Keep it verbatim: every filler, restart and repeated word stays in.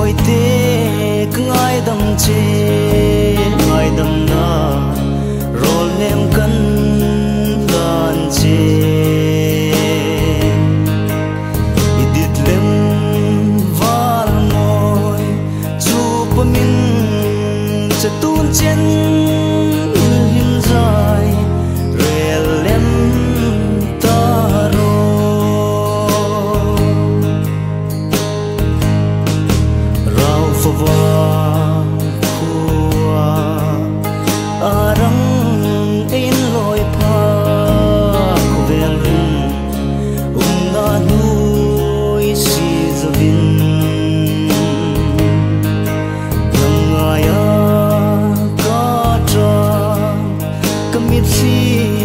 ôi tê cứ ai đầm chê ai đầm na rồi nem cân gan chê idit lem val ngồi chu min cha tun chen hin dài rel lem ta ro rau phwa arang in loi pha ko vel rin um na nui si zavin nangaya ka tra kamit si